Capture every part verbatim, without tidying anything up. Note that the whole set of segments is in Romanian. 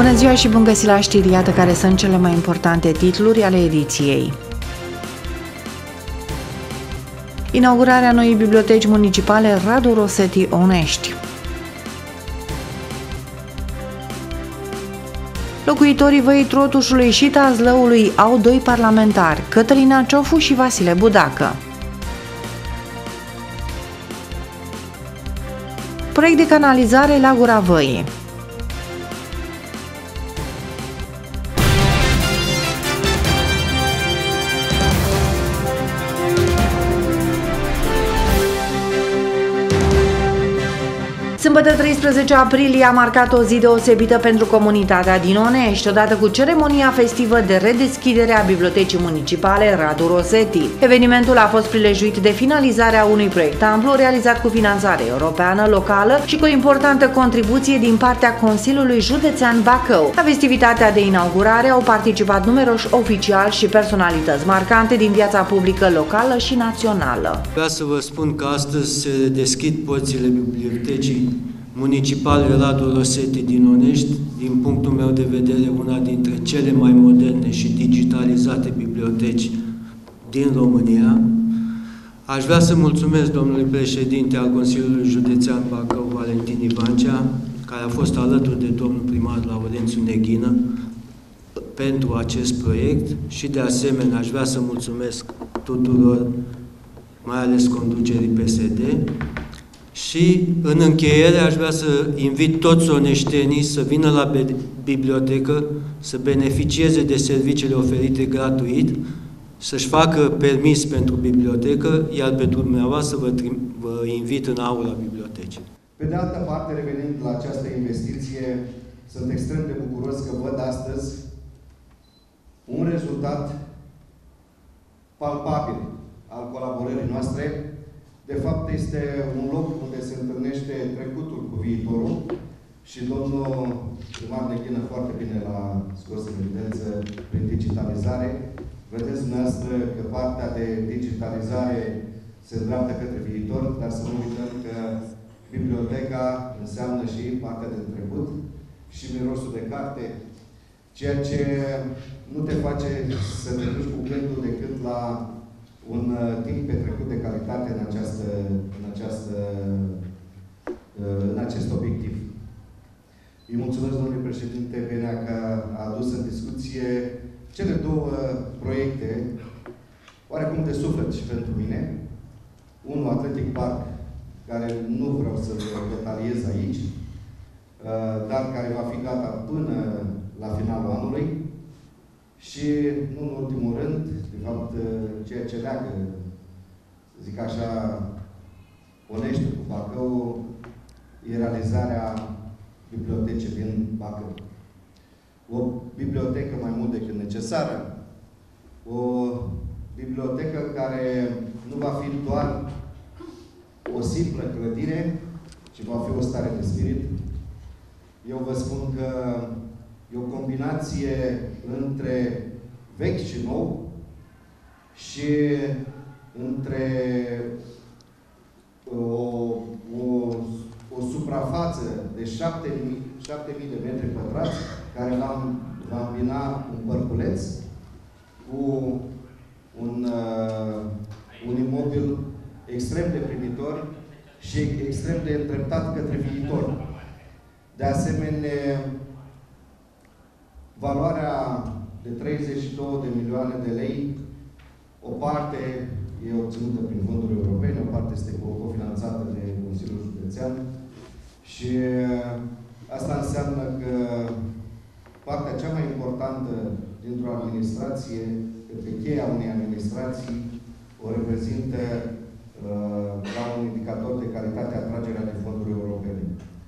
Bună ziua și bun găsit la știri, iată care sunt cele mai importante titluri ale ediției. Inaugurarea noii biblioteci municipale Radu Rosetti Onești. Locuitorii Văii Trotușului și Tazlăului au doi parlamentari, Cătălina Ciofu și Vasile Budacă. Proiect de canalizare la Gura Văii. Sâmbătă treisprezece aprilie a marcat o zi deosebită pentru comunitatea din Onești, odată cu ceremonia festivă de redeschidere a Bibliotecii Municipale Radu Rosetti. Evenimentul a fost prilejuit de finalizarea unui proiect amplu realizat cu finanțare europeană, locală și cu o importantă contribuție din partea Consiliului Județean Bacău. La festivitatea de inaugurare au participat numeroși oficiali și personalități marcante din viața publică locală și națională. Vreau să vă spun că astăzi se deschid porțile Bibliotecii Municipale Radu Rosetti din Onești, din punctul meu de vedere, una dintre cele mai moderne și digitalizate biblioteci din România. Aș vrea să mulțumesc domnului președinte al Consiliului Județean Bacău, Valentin Ivancea, care a fost alături de domnul primar Laurențiu Neghină pentru acest proiect și, de asemenea, aș vrea să mulțumesc tuturor, mai ales conducerii P S D. Și, în încheiere, aș vrea să invit toți oneștenii să vină la bibliotecă, să beneficieze de serviciile oferite gratuit, să-și facă permis pentru bibliotecă, iar pe dumneavoastră vă, vă invit în aula bibliotecii. Pe de altă parte, revenind la această investiție, sunt extrem de bucuros că văd astăzi un rezultat palpabil al colaborării noastre. De fapt, este un loc unde se întâlnește trecutul cu viitorul și domnul primar Neghină foarte bine l-a scos în evidență prin digitalizare. Vedeți dumneavoastră că partea de digitalizare se îndreaptă către viitor, dar să nu uităm că biblioteca înseamnă și partea de trecut și mirosul de carte, ceea ce nu te face să te duci cu gândul decât la un uh, timp petrecut de calitate în, această, în, această, uh, în acest obiectiv. Îi mulțumesc, domnule președinte Benea, că a adus în discuție cele două proiecte, oarecum de suflet și pentru mine. Unul, Atletic Park, care nu vreau să-l detaliez aici, uh, dar care va fi gata până la finalul anului. Și, nu în ultimul rând, de fapt, ceea ce leagă, să zic așa, Onești cu Bacău, e realizarea bibliotecii din Bacău. O bibliotecă mai mult decât necesară, o bibliotecă care nu va fi doar o simplă clădire, ci va fi o stare de spirit. Eu vă spun că e o combinație între vechi și nou și între o, o, o suprafață de șapte mii de metri pătrați care va îmbina un părculeț cu un, uh, un imobil extrem de primitor și extrem de îndreptat către viitor. De asemenea, valoarea de treizeci și două de milioane de lei, o parte e obținută prin fonduri europene, o parte este cofinanțată de Consiliul Județean și asta înseamnă că partea cea mai importantă dintr-o administrație, către cheia unei administrații, o reprezintă uh, ca un indicator de calitate atragerea de fonduri europene.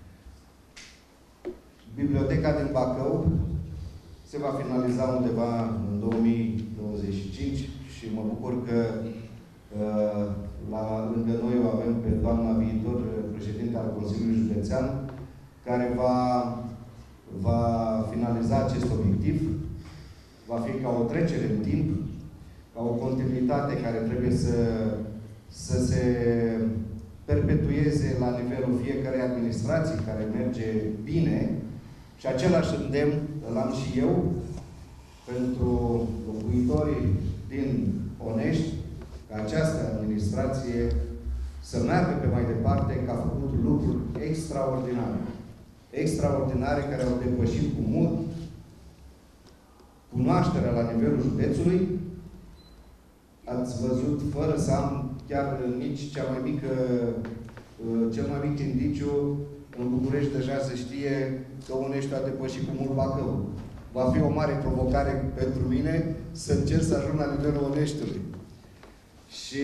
Biblioteca din Bacău se va finaliza undeva în două mii douăzeci și cinci și mă bucur că uh, la, lângă noi o avem pe doamna viitor președinte al Consiliului Județean, care va, va finaliza acest obiectiv. Va fi ca o trecere în timp, ca o continuitate care trebuie să, să se perpetueze la nivelul fiecărei administrații care merge bine, Și același îndemn îl am și eu pentru locuitorii din Onești, ca această administrație să meargă pe mai departe, că a făcut lucruri extraordinare. Extraordinare care au depășit cu mult cunoașterea la nivelul județului. Ați văzut, fără să am chiar nici cea mai mică, cel mai mic indiciu, în București deja se știe că Onești a depășit cu mult Bacău. Va fi o mare provocare pentru mine să încerc să ajung la nivelul Oneștiului. Și,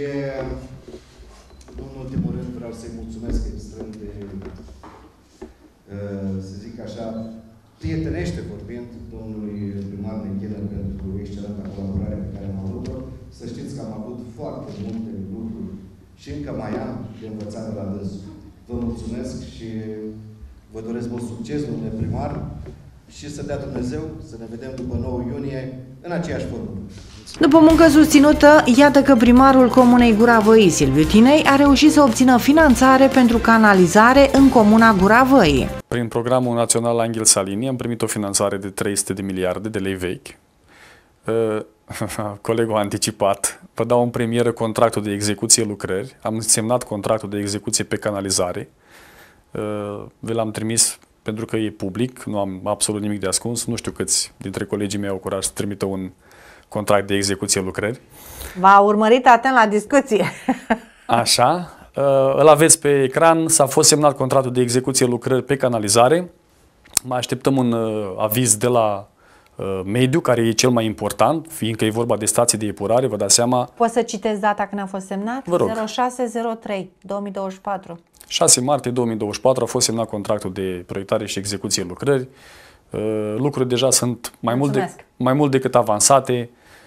în ultimul rând, vreau să-i mulțumesc extrem de, să zic așa, prietenește vorbind domnului primar Neghină pentru excelenta colaborare pe care am avut-o. Să știți că am avut foarte multe lucruri și încă mai am de învățat de la dânsul. Vă mulțumesc și vă doresc mult succes, domnule primar, și să dea Dumnezeu să ne vedem după nouă iunie în aceeași formă. După muncă susținută, iată că primarul comunei Gura Văii, Silviu Tinei, a reușit să obțină finanțare pentru canalizare în comuna Gura Văii. Prin programul național Anghel Salini am primit o finanțare de trei sute de miliarde de lei vechi. Colegul a anticipat. Vă dau în premieră contractul de execuție lucrări. Am semnat contractul de execuție pe canalizare. Vi l-am trimis pentru că e public, nu am absolut nimic de ascuns. Nu știu câți dintre colegii mei au curaj să trimită un contract de execuție lucrări. V-a urmărit atent la discuție. Așa. Îl aveți pe ecran. S-a fost semnat contractul de execuție lucrări pe canalizare. Mai așteptăm un aviz de la mediu, care e cel mai important, fiindcă e vorba de stații de epurare, vă dați seama. Pot să citesc data când a fost semnat? Vă rog. zero șase zero trei două mii douăzeci și patru. șase martie două mii douăzeci și patru a fost semnat contractul de proiectare și execuție lucrări. Lucrurile deja sunt mai mult, de, mai mult decât avansate.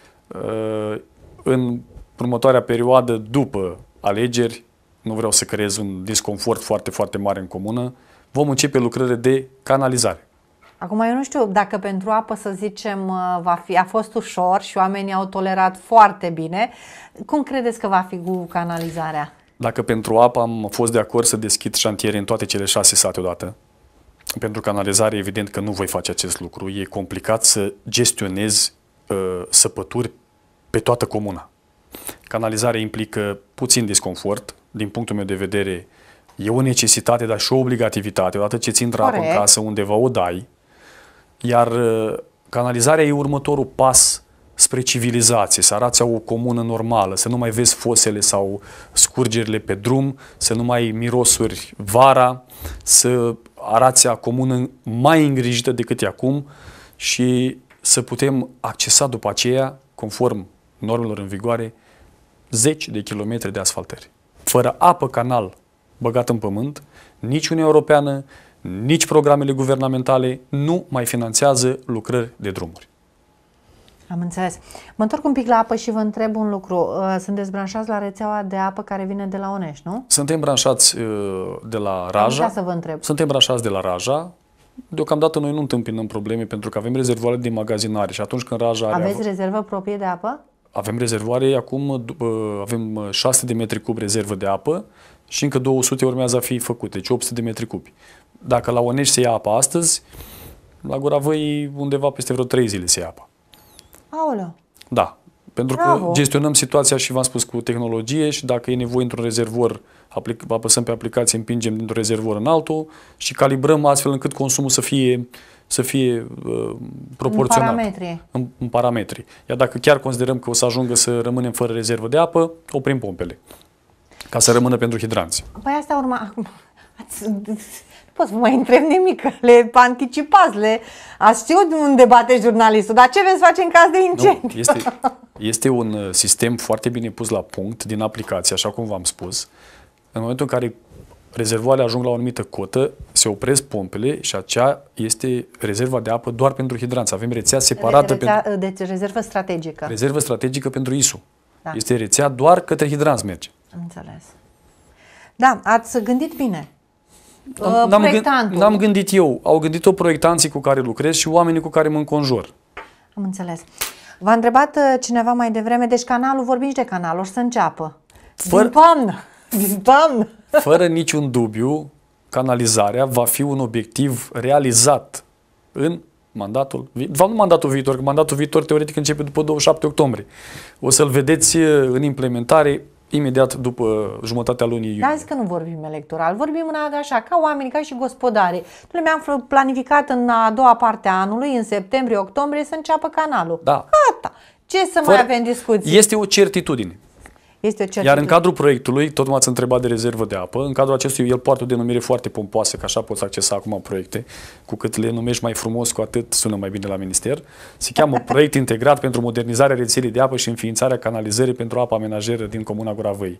În următoarea perioadă, după alegeri, nu vreau să creez un disconfort foarte, foarte mare în comună, vom începe lucrările de canalizare. Acum, eu nu știu dacă pentru apă, să zicem, va fi, a fost ușor și oamenii au tolerat foarte bine. Cum credeți că va fi cu canalizarea? Dacă pentru apă am fost de acord să deschid șantiere în toate cele șase sate odată, pentru canalizare, evident că nu voi face acest lucru. E complicat să gestionezi uh, săpături pe toată comuna. Canalizarea implică puțin disconfort. Din punctul meu de vedere, e o necesitate, dar și o obligativitate. Odată ce ți intră apă în casă, undeva o dai. Iar uh, canalizarea e următorul pas spre civilizație, să arăți o comună normală, să nu mai vezi fosele sau scurgerile pe drum, să nu mai mirosuri vara, să arăți o comună mai îngrijită decât e acum și să putem accesa după aceea, conform normelor în vigoare, zeci de kilometri de asfaltări. Fără apă canal băgat în pământ, nici Uniunea Europeană, nici programele guvernamentale nu mai finanțează lucrări de drumuri. Am înțeles. Mă întorc un pic la apă și vă întreb un lucru. Sunteți branșați la rețeaua de apă care vine de la Onești, nu? Suntem branșați de la Raja. Am să vă întreb. Suntem branșați de la Raja. Deocamdată noi nu întâmpinăm probleme pentru că avem rezervoare de magazinare și atunci când Raja are... Aveți rezervă proprie de apă? Avem rezervoare, acum avem șase sute de metri cub rezervă de apă și încă două sute urmează a fi făcute, deci opt sute de metri cubi. Dacă la Onești se ia apă astăzi, la Gura Văii undeva peste vreo trei zile se ia apă. Aoleu! Da, pentru Bravo. că gestionăm situația și v-am spus cu tehnologie și dacă e nevoie într-un rezervor, apăsăm pe aplicație, împingem dintr-un rezervor în altul și calibrăm astfel încât consumul să fie, să fie uh, proporționat. În parametri. În, în parametri. Iar dacă chiar considerăm că o să ajungă să rămânem fără rezervă de apă, oprim pompele, ca să rămână pentru hidranți. Păi asta urma... Ați... Nu pot să vă mai întreb nimic, le anticipați, le... Ați știut unde bate jurnalistul, dar ce veți face în caz de incendiu? Nu, este, este un sistem foarte bine pus la punct din aplicație, așa cum v-am spus. În momentul în care rezervoarele ajung la o anumită cotă, se opresc pompele și aceea este rezerva de apă doar pentru hidranți. Avem rețea separată. Rețea, pentru... Deci rezervă strategică. Rezervă strategică pentru I S U. Da. Este rețea doar către hidranți merge. Am înțeles. Da, ați gândit bine. N-am gândit, gândit eu, au gândit-o proiectanții cu care lucrez și oamenii cu care mă înconjur. Am înțeles. V-a întrebat cineva mai devreme, deci canalul, vorbim și de canal, o să înceapă. Fără, din toamnă, din toamnă. Fără niciun dubiu, canalizarea va fi un obiectiv realizat în mandatul, de fapt nu mandatul viitor, că mandatul viitor teoretic începe după douăzeci și șapte octombrie. O să-l vedeți în implementare imediat după jumătatea lunii iunie. Dar zic că nu vorbim electoral, vorbim în așa, ca oameni, ca și gospodari. Noi mi-am planificat în a doua parte a anului, în septembrie-octombrie, să înceapă canalul. Da. Gata! Ce să Fără, mai avem discuții? Este o certitudine. Este o certitudine. Iar în cadrul proiectului, tot m-ați întrebat de rezervă de apă, în cadrul acestui el poartă o denumire foarte pompoasă, că așa poți accesa acum proiecte, cu cât le numești mai frumos, cu atât sună mai bine la minister. Se cheamă Proiect Integrat pentru modernizarea rețelei de apă și înființarea canalizării pentru apa amenajeră din Comuna Gura Văii.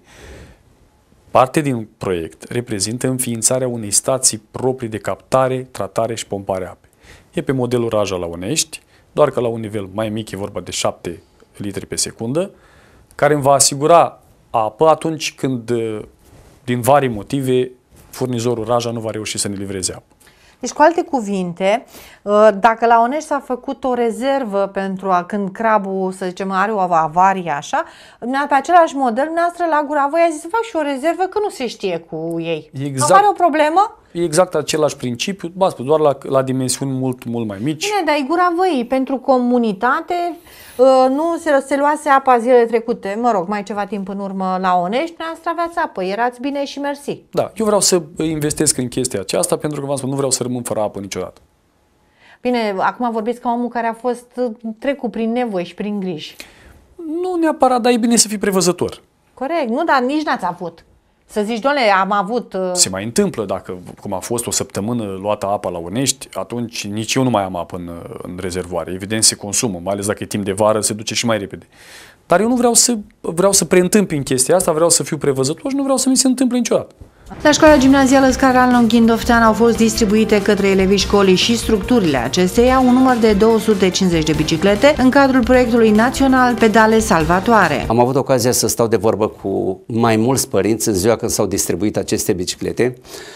Parte din proiect reprezintă înființarea unei stații proprii de captare, tratare și pompare a apei. E pe modelul Raja la Unești, doar că la un nivel mai mic, e vorba de șapte litri pe secundă, care îmi va asigura apă atunci când, din vari motive, furnizorul Raja nu va reuși să ne livreze apă. Deci, cu alte cuvinte, dacă la Onești s-a făcut o rezervă pentru a, când crabul, să zicem, are o avarie așa, pe același model, dumneavoastră la Gura Văii a zis să fac și o rezervă că nu se știe cu ei. Exact. Nu are o problemă? E exact același principiu, doar la, la dimensiuni mult, mult mai mici. Bine, dar e Gura Văii pentru comunitate, nu se, se luase apa zilele trecute, mă rog, mai ceva timp în urmă la Onești, noastră aveați apă, erați bine și mersi. Da, eu vreau să investesc în chestia aceasta pentru că v-am spus, nu vreau să rămân fără apă niciodată. Bine, acum vorbiți ca omul care a fost trecut prin nevoi și prin griji. Nu neapărat, dar e bine să fii prevăzător. Corect, nu, dar nici n-ați avut. Să zici, doamne, am avut... Uh... Se mai întâmplă, dacă, cum a fost o săptămână luată apa la Unești, atunci nici eu nu mai am apă în, în rezervoare. Evident se consumă, mai ales dacă e timp de vară, se duce și mai repede. Dar eu nu vreau să, vreau să preîntâmpin chestia asta, vreau să fiu prevăzător și nu vreau să mi se întâmple niciodată. La școala gimnazială Scaran Longhin Doftean au fost distribuite către elevii școlii și structurile acesteia un număr de două sute cincizeci de biciclete în cadrul proiectului național Pedale Salvatoare. Am avut ocazia să stau de vorbă cu mai mulți părinți în ziua când s-au distribuit aceste biciclete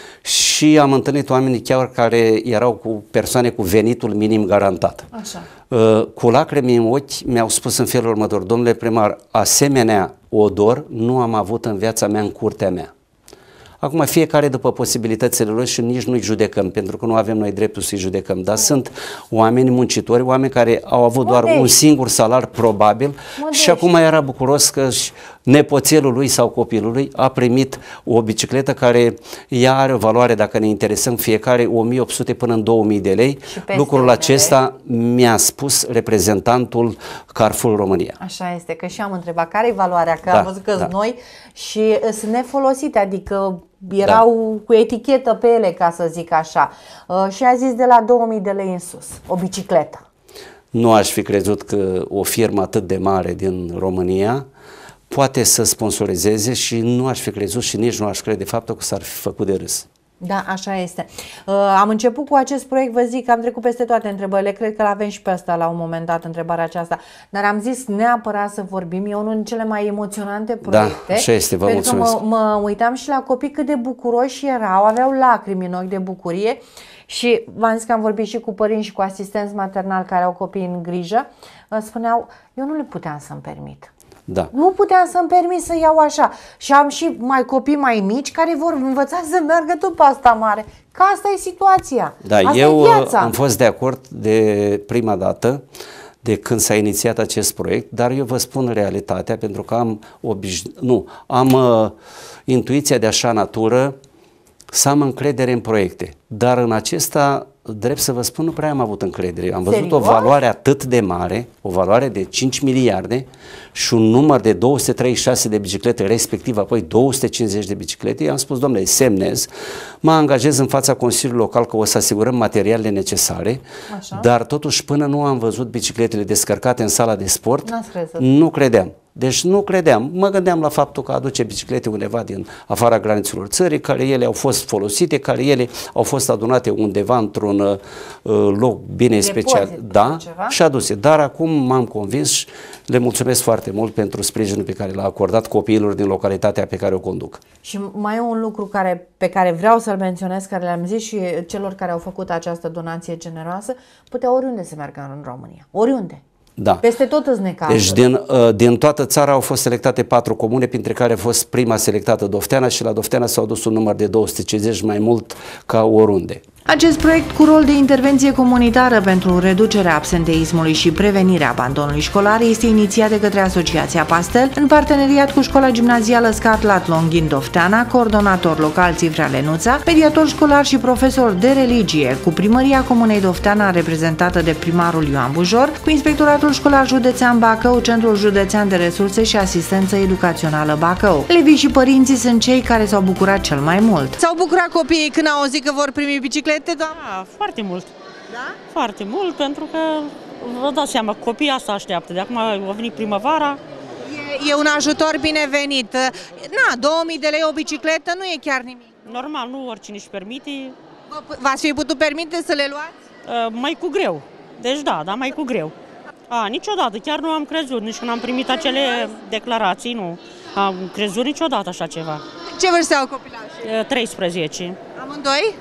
și am întâlnit oameni chiar care erau cu persoane cu venitul minim garantat. Așa. Cu lacrimi în ochi mi-au spus în felul următor: domnule primar, asemenea odor nu am avut în viața mea, în curtea mea. Acum fiecare după posibilitățile lor și nici nu-i judecăm, pentru că nu avem noi dreptul să-i judecăm, dar sunt oameni muncitori, oameni care au avut doar un singur salar probabil și acum era bucuros că nepoțelul lui sau copilului a primit o bicicletă care ea are o valoare, dacă ne interesăm, fiecare o mie opt sute până în două mii de lei. Lucrul acesta mi-a spus reprezentantul Carrefour România. Așa este, că și am întrebat care e valoarea, că da, am văzut că da. noi și sunt nefolosite, adică erau da. cu etichetă pe ele, ca să zic așa. Uh, și a zis de la două mii de lei în sus, o bicicletă. Nu aș fi crezut că o firmă atât de mare din România poate să sponsorizeze și nu aș fi crezut și nici nu aș crede faptul că s-ar fi făcut de râs. Da, așa este. Uh, am început cu acest proiect, vă zic, am trecut peste toate întrebările, cred că l-avem și pe ăsta la un moment dat, întrebarea aceasta, dar am zis neapărat să vorbim, e unul din cele mai emoționante proiecte. Da, așa este, vă pentru mulțumesc. Că mă, mă uitam și la copii cât de bucuroși erau, aveau lacrimi în ochi de bucurie și v-am zis că am vorbit și cu părinți și cu asistenți maternali care au copii în grijă, spuneau, eu nu le puteam să-mi permit. Da. Nu puteam să-mi permit să iau așa. Și am și mai copii mai mici care vor învăța să meargă tot pe asta mare. Că asta e situația. Da, asta eu e viața. am fost de acord de prima dată de când s-a inițiat acest proiect, dar eu vă spun realitatea pentru că am obij... nu, am uh, intuiția de așa natură să am încredere în proiecte. Dar în acesta, drept să vă spun, nu prea am avut încredere. Am văzut Serios? o valoare atât de mare, o valoare de cinci miliarde și un număr de două sute treizeci și șase de biciclete, respectiv apoi două sute cincizeci de biciclete. I-am spus, domnule, semnez, mă angajez în fața Consiliului Local că o să asigurăm materialele necesare, Așa. dar totuși până nu am văzut bicicletele descărcate în sala de sport, nu credeam. Deci nu credeam. Mă gândeam la faptul că aduce biciclete undeva din afara granițelor țării, care ele au fost folosite, care ele au fost adunate undeva într-un uh, loc bine Depozit, special. Da, ceva? Și aduse. Dar acum m-am convins și le mulțumesc foarte mult pentru sprijinul pe care l-a acordat copiilor din localitatea pe care o conduc. Și mai e un lucru care, pe care vreau să-l menționez, care le-am zis și celor care au făcut această donație generoasă, putea oriunde să meargă în România. Oriunde. Da. Peste tot îți necazuri. Deci din, uh, din toată țara au fost selectate patru comune, printre care a fost prima selectată Dofteana și la Dofteana s-au dus un număr de două sute cincizeci, mai mult ca oriunde. Acest proiect cu rol de intervenție comunitară pentru reducerea absenteismului și prevenirea abandonului școlar este inițiat de către Asociația Pastel în parteneriat cu Școala Gimnazială Scarlat Longin Dofteana, coordonator local Țifrea Lenuța, mediator școlar și profesor de religie, cu Primăria Comunei Dofteana reprezentată de primarul Ioan Bujor, cu Inspectoratul Școlar Județean Bacău, Centrul Județean de Resurse și Asistență Educațională Bacău. Elevii și părinții sunt cei care s-au bucurat cel mai mult. S-au bucurat copiii când au auzit că vor primi biciclete, doamnă? Da, foarte mult. Da? Foarte mult, pentru că vă dați seama, copiii asta așteaptă. De acum a venit primăvara. E, e un ajutor binevenit. Na, două mii de lei o bicicletă nu e chiar nimic. Normal, nu oricine își permite. V-ați fi putut permite să le luați? Mai cu greu. Deci da, da, mai cu greu. A, niciodată, chiar nu am crezut, nici când am primit acele declarații, nu am crezut niciodată așa ceva. Ce vârstă au copilașii? treisprezece. Amândoi?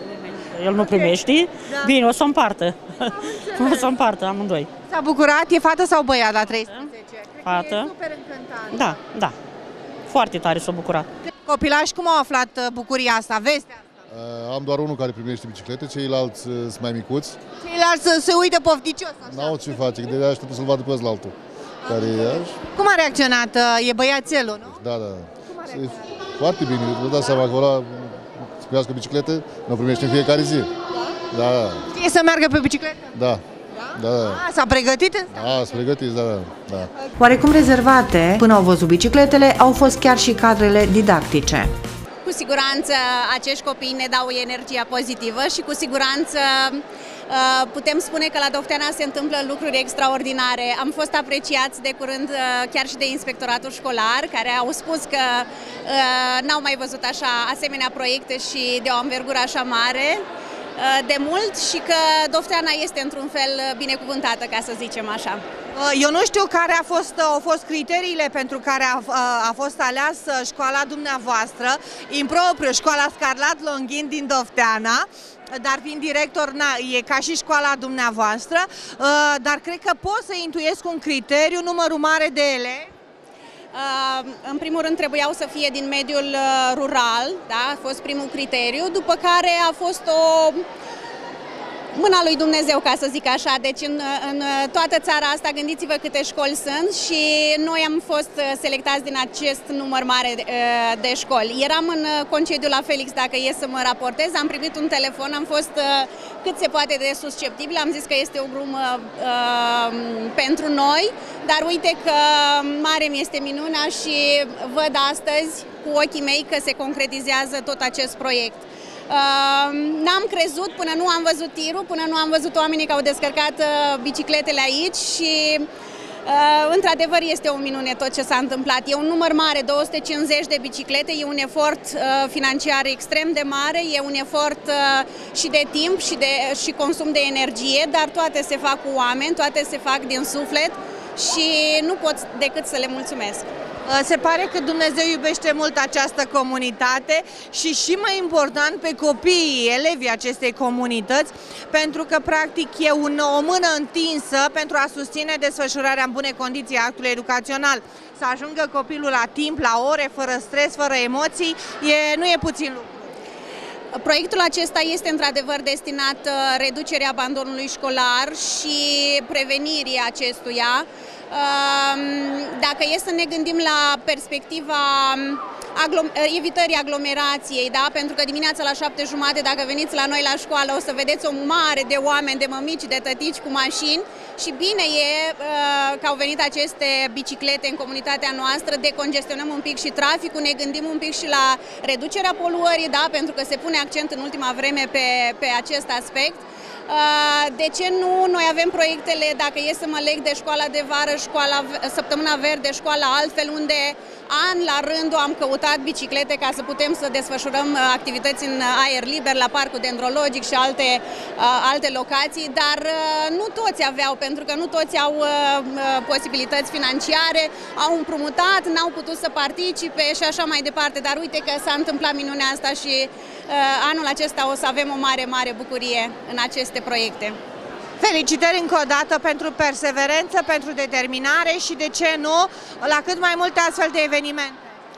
El nu primește? Da. Bine, o să împartă. O să împartă amândoi. S-a bucurat? E fată sau băiat la treisprezece? Fată. Cred că e super încântat. Da, da. Foarte tare s-a bucurat. Copilași cum au aflat bucuria asta, vestea asta? Am doar unul care primește biciclete, ceilalți sunt mai micuți. Ceilalți se uită pofticios așa. N-au ce face, că de-aia așteptă să-l vadă pe ăsta altul. Care e așa. Cum a reacționat? E băiațelul, nu? Da, da. Foarte bine, vă dați seama că ăla să primească biciclete, nu primește în fiecare zi. Da? Da. Știe să meargă pe bicicletă? Da. Da, da. S-a pregătit însă? Da, s-a pregătit, da, da. Oarecum rezervate, până au văzut bicicletele, au fost chiar și cadrele didactice. Cu siguranță acești copii ne dau energia pozitivă și cu siguranță putem spune că la Dofteana se întâmplă lucruri extraordinare. Am fost apreciați de curând chiar și de Inspectoratul Școlar, care au spus că n-au mai văzut așa asemenea proiecte și de o anvergură așa mare de mult și că Dofteana este într-un fel binecuvântată, ca să zicem așa. Eu nu știu care a fost, au fost criteriile pentru care a, a fost aleasă școala dumneavoastră, impropriu, școala Scarlat Longin din Dofteana, dar fiind director, na, e ca și școala dumneavoastră, dar cred că pot să intuiesc un criteriu, numărul mare de elevi. În primul rând trebuiau să fie din mediul rural, da? A fost primul criteriu, după care a fost o mâna lui Dumnezeu, ca să zic așa. Deci în, în toată țara asta, gândiți-vă câte școli sunt și noi am fost selectați din acest număr mare de, de școli. Eram în concediu la Felix, dacă e să mă raportez, am primit un telefon, am fost cât se poate de susceptibil, am zis că este o glumă uh, pentru noi, dar uite că mare mi este minunea și văd astăzi cu ochii mei că se concretizează tot acest proiect. Uh, N-am crezut până nu am văzut tirul, până nu am văzut oamenii care au descărcat uh, bicicletele aici și uh, într-adevăr este o minune tot ce s-a întâmplat. E un număr mare, două sute cincizeci de biciclete, e un efort uh, financiar extrem de mare, e un efort uh, și de timp și, de, și consum de energie, dar toate se fac cu oameni, toate se fac din suflet și nu pot decât să le mulțumesc. Se pare că Dumnezeu iubește mult această comunitate și și mai important pe copiii, elevii acestei comunități, pentru că practic e un, o mână întinsă pentru a susține desfășurarea în bune condiții a actului educațional. Să ajungă copilul la timp, la ore, fără stres, fără emoții, e, nu e puțin lucru. Proiectul acesta este într-adevăr destinat reducerii abandonului școlar și prevenirii acestuia. Dacă e să ne gândim la perspectiva evitării aglomerației, da? Pentru că dimineața la șapte jumate, dacă veniți la noi la școală, o să vedeți o mare de oameni, de mămici, de tătici cu mașini și bine e că au venit aceste biciclete în comunitatea noastră, decongestionăm un pic și traficul, ne gândim un pic și la reducerea poluării, da? Pentru că se pune accent în ultima vreme pe, pe acest aspect. De ce nu? Noi avem proiectele, dacă e să mă leg de școala de vară, școala, săptămâna verde, școala altfel, unde an la rând am căutat biciclete ca să putem să desfășurăm activități în aer liber, la parcul dendrologic și alte, alte locații, dar nu toți aveau, pentru că nu toți au posibilități financiare, au împrumutat, n-au putut să participe și așa mai departe, dar uite că s-a întâmplat minunea asta și anul acesta o să avem o mare, mare bucurie în aceste proiecte. Felicitări încă o dată pentru perseverență, pentru determinare și, de ce nu, la cât mai multe astfel de evenimente.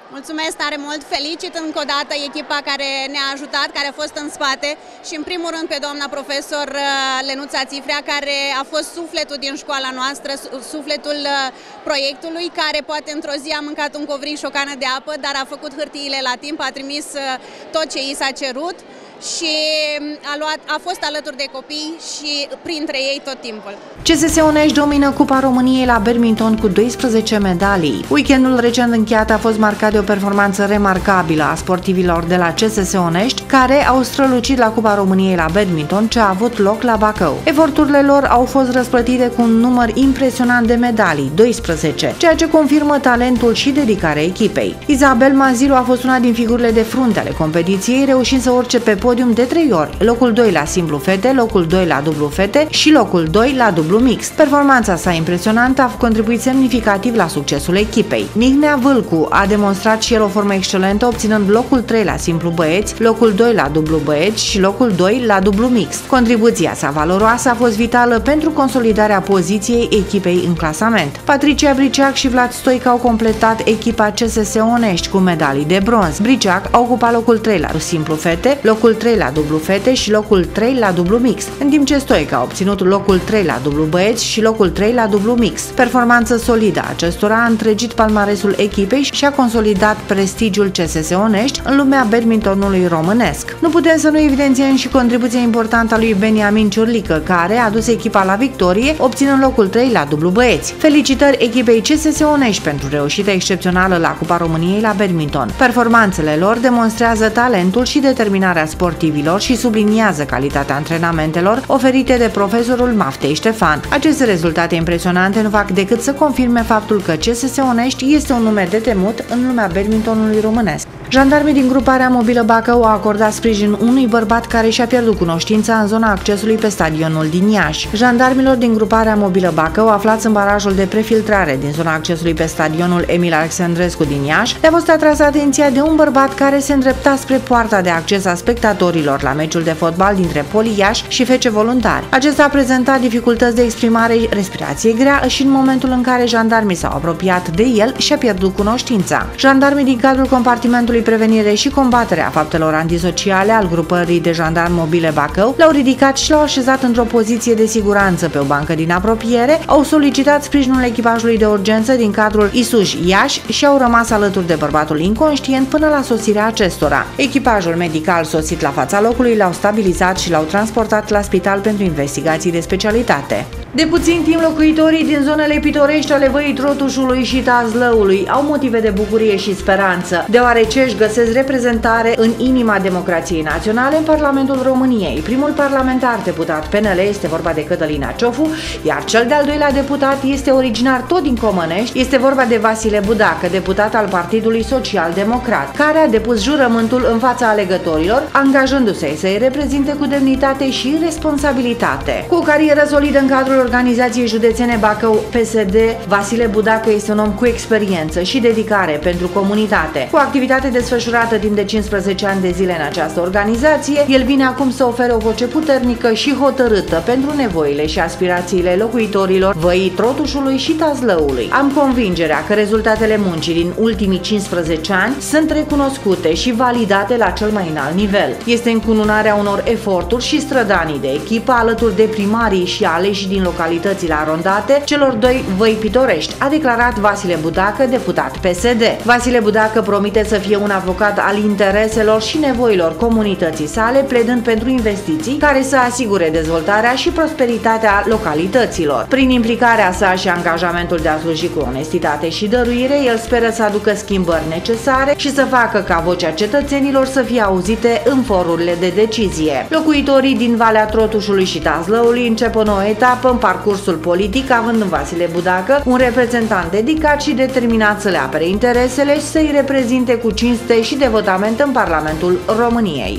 Mulțumesc tare mult, felicit încă o dată echipa care ne-a ajutat, care a fost în spate și în primul rând pe doamna profesor Lenuța Țifrea, care a fost sufletul din școala noastră, sufletul proiectului, care poate într-o zi a mâncat un covriș și o cană de apă, dar a făcut hârtiile la timp, a trimis tot ce i s-a cerut și a, luat, a fost alături de copii și printre ei tot timpul. C S S Onești domină Cupa României la badminton cu doisprezece medalii. Weekendul recent încheiat a fost marcat de o performanță remarcabilă a sportivilor de la C S S Onești, care au strălucit la Cupa României la badminton ce a avut loc la Bacău. Eforturile lor au fost răsplătite cu un număr impresionant de medalii, doisprezece, ceea ce confirmă talentul și dedicarea echipei. Izabel Mazilu a fost una din figurile de frunte ale competiției, reușind să urce pe podium de trei ori, locul doi la simplu fete, locul doi la dublu fete și locul doi la dublu mixt. Performanța sa impresionantă a contribuit semnificativ la succesul echipei. Mihnea Vâlcu a demonstrat și el o formă excelentă, obținând locul trei la simplu băieți, locul doi la dublu băieți și locul doi la dublu mixt. Contribuția sa valoroasă a fost vitală pentru consolidarea poziției echipei în clasament. Patricia Briceac și Vlad Stoica au completat echipa C S S Onești cu medalii de bronz. Briceac a ocupat locul trei la simplu fete, locul trei la dublu fete și locul trei la dublu mixt, în timp ce Stoica a obținut locul trei la dublu băieți și locul trei la dublu mixt. Performanță solidă a acestora a întregit palmaresul echipei și a consolidat prestigiul C S S Onești în lumea badmintonului românesc. Nu putem să nu evidențiem și contribuția importantă a lui Beniamin Ciurlică, care a dus echipa la victorie, obținând locul trei la dublu băieți. Felicitări echipei C S S Onești pentru reușita excepțională la Cupa României la badminton. Performanțele lor demonstrează talentul și determinarea sportivilor și subliniază calitatea antrenamentelor oferite de profesorul Maftei Ștefan. Aceste rezultate impresionante nu fac decât să confirme faptul că C S S Onești este un nume de temut în lumea badmintonului românesc. Jandarmii din gruparea mobilă Bacău au acordat sprijin unui bărbat care și-a pierdut cunoștința în zona accesului pe stadionul din Iași. Jandarmilor din gruparea mobilă Bacău, aflați în barajul de prefiltrare din zona accesului pe stadionul Emil Alexandrescu din Iași, le-a fost atrasă atenția de un bărbat care se îndrepta spre poarta de acces a spectatorilor la meciul de fotbal dintre Poli Iași și F C Voluntari. Acesta a prezentat dificultăți de exprimare, respirație grea și în momentul în care jandarmii s-au apropiat de el și-a pierdut cunoștința. Jandarmii din cadrul compartimentului Prevenire și combaterea faptelor antisociale al grupării de jandarmi mobile Bacău l-au ridicat și l-au așezat într-o poziție de siguranță pe o bancă din apropiere, au solicitat sprijinul echipajului de urgență din cadrul I S U J Iași și au rămas alături de bărbatul inconștient până la sosirea acestora. Echipajul medical sosit la fața locului l-au stabilizat și l-au transportat la spital pentru investigații de specialitate. De puțin timp, locuitorii din zonele pitorești ale Văii Trotușului și Tazlăului au motive de bucurie și speranță, deoarece își găsesc reprezentare în inima democrației naționale în Parlamentul României. Primul parlamentar deputat P N L este vorba de Cătălina Ciofu, iar cel de-al doilea deputat este originar tot din Comănești, este vorba de Vasile Budacă, deputat al Partidului Social Democrat, care a depus jurământul în fața alegătorilor, angajându-se să-i reprezinte cu demnitate și responsabilitate. Cu o carieră solidă în cadrul organizației județene Bacău P S D, Vasile Budacă este un om cu experiență și dedicare pentru comunitate. Cu activitate desfășurată timp de cincisprezece ani de zile în această organizație, el vine acum să ofere o voce puternică și hotărâtă pentru nevoile și aspirațiile locuitorilor Văii Trotușului și Tazlăului. Am convingerea că rezultatele muncii din ultimii cincisprezece ani sunt recunoscute și validate la cel mai înalt nivel. Este încununarea unor eforturi și strădanii de echipă alături de primarii și aleși din localitățile arondate celor doi Văi pitorești, a declarat Vasile Budacă, deputat P S D. Vasile Budacă promite să fie un avocat al intereselor și nevoilor comunității sale, pledând pentru investiții care să asigure dezvoltarea și prosperitatea localităților. Prin implicarea sa și angajamentul de a sluji cu onestitate și dăruire, el speră să aducă schimbări necesare și să facă ca vocea cetățenilor să fie auzite în forurile de decizie. Locuitorii din Valea Trotușului și Tazlăului încep o nouă etapă în parcursul politic, având în Vasile Budacă un reprezentant dedicat și determinat să le apere interesele și să-i reprezinte cu cinste și devotament în Parlamentul României.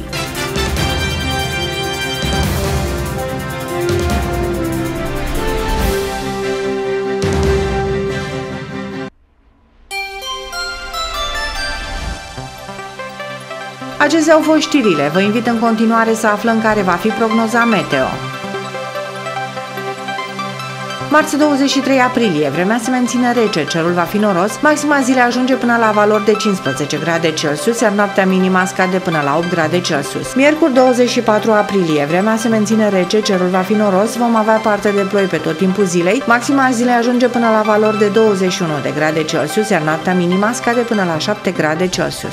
Acestea au fost știrile. Vă invit în continuare să aflăm care va fi prognoza meteo. Marți douăzeci și trei aprilie, vremea se menține rece, cerul va fi noros, maxima zilei ajunge până la valori de cincisprezece grade Celsius, iar noaptea minima scade până la opt grade Celsius. Miercuri douăzeci și patru aprilie, vremea se menține rece, cerul va fi noros, vom avea parte de ploi pe tot timpul zilei, maxima zilei ajunge până la valori de douăzeci și unu de grade Celsius, iar noaptea minima scade până la șapte grade Celsius.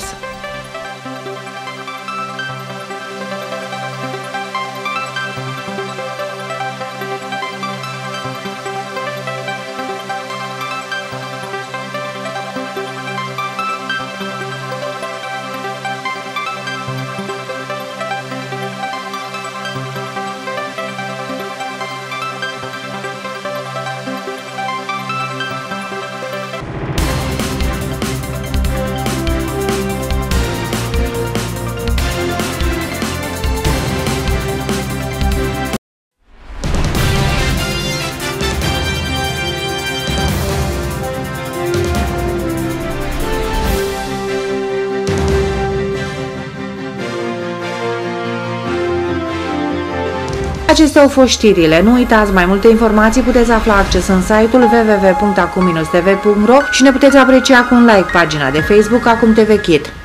Acestea au fost știrile. Nu uitați, mai multe informații puteți afla accesând site-ul w w w punct acum t v punct ro și ne puteți aprecia cu un like pagina de Facebook Acum T V Kid.